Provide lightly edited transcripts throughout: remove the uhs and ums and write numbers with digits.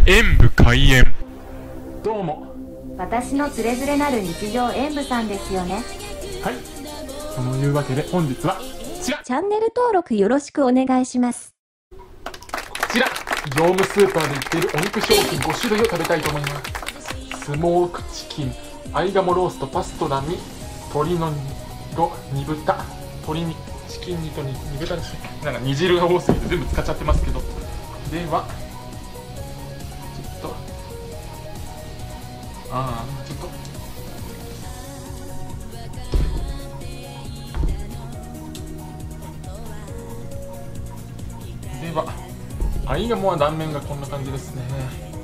演武開演。どうも。 私のつれづれなる日常演武さんですよね。 はい。そのいうわけで本日はこちら。 チャンネル登録よろしくお願いします。 こちら。業務スーパーで売っているお肉商品5種類を食べたいと思います。スモークチキン、合鴨ロースト、パストラミ、鶏の煮豚、鶏肉、チキン煮と煮豚ですね。なんか煮汁が多すぎて全部使っちゃってますけど。では、ちょっと、では、合鴨は断面がこんな感じですね。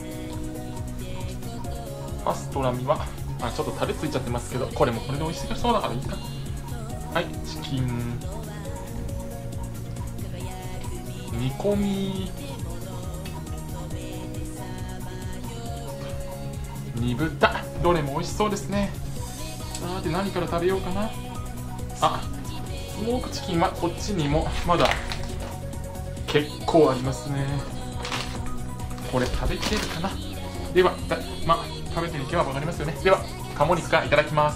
パストラミは、ちょっとタレついちゃってますけど、これもこれで美味しそうだからいいか。はい、チキン、煮込み、煮豚、どれも美味しそうですね。さて何から食べようかな。スモークチキンはこっちにもまだ結構ありますね。これ食べきれるかな。では、食べてみては分かりますよね。では、鴨肉からいただきます。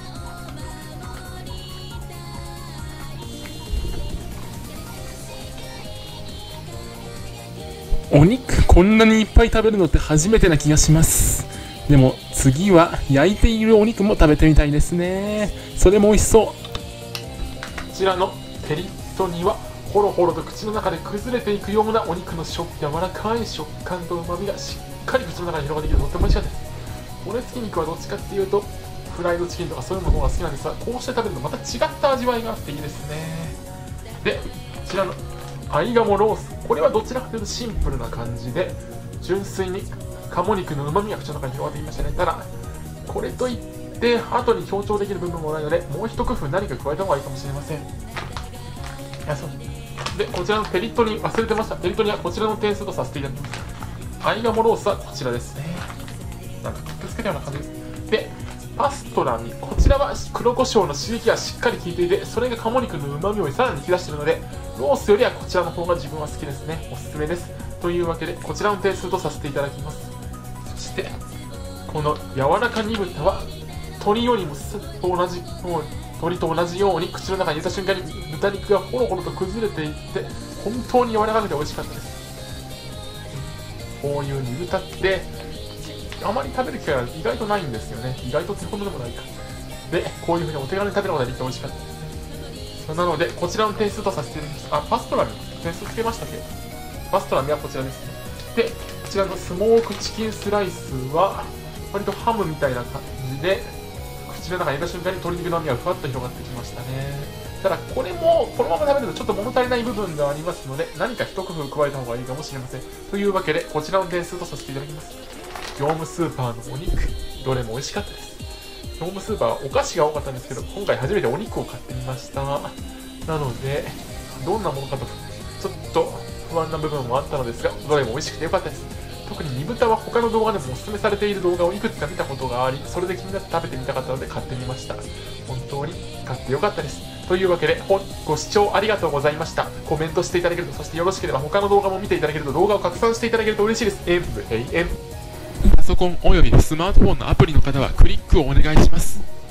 お肉こんなにいっぱい食べるのって初めてな気がします。でも次は焼いているお肉も食べてみたいですね。それも美味しそう。こちらのペリット煮はホロホロと口の中で崩れていくようなお肉の柔らかい食感と旨味がしっかり口の中に広がってきてとっても美味しかったです。骨付き肉はどっちかっていうとフライドチキンとかそういうものが好きなんですが、こうして食べるとまた違った味わいがあっていいですね。で、こちらの合鴨ロース、これはどちらかというとシンプルな感じで純粋に鴨肉の旨味が口の中に広がっていましたね。ただこれといって後に強調できる部分もないので、もう一工夫何か加えた方がいいかもしれません。で、こちらのペリット煮忘れてました。ペリット煮はこちらの点数とさせていただきます。合鴨ロースはこちらですね。なんかくっつけたような感じです。で、パストラミ、こちらは黒胡椒の刺激がしっかり効いていて、それが鴨肉の旨味をさらに引き出しているので、ロースよりはこちらの方が自分は好きですね。おすすめです。というわけでこちらの点数とさせていただきます。そしてこの柔らか煮豚は鶏よりも鶏と同じように口の中に入れた瞬間に豚肉がホロホロと崩れていって本当に柔らかくて美味しかったです。こういう煮豚ってあまり食べる機会は意外とないんですよね。意外とってほどでもないか。で、こういう風にお手軽に食べることができて美味しかったですね。なのでこちらの点数とさせていただきます。パストラミ点数つけましたっけ。パストラミはこちらですね。で、こちらのスモークチキンスライスは割とハムみたいな感じで口の中に入れた瞬間に鶏肉の味がふわっと広がってきましたね。ただこれもこのまま食べるとちょっと物足りない部分がありますので、何か一工夫加えた方がいいかもしれません。というわけでこちらの点数とさせていただきます。業務スーパーのお肉、どれも美味しかったです。業務スーパーはお菓子が多かったんですけど、今回初めてお肉を買ってみました。なのでどんなものかとちょっと不安な部分もあったのですが、どれも美味しくてよかったです。特に煮豚は他の動画でもおすすめされている動画をいくつか見たことがあり、それで気になって食べてみたかったので買ってみました。本当に買ってよかったです。というわけでご視聴ありがとうございました。コメントしていただけると、そしてよろしければ他の動画も見ていただけると、動画を拡散していただけると嬉しいです。演武閉園。パソコンおよびスマートフォンのアプリの方はクリックをお願いします。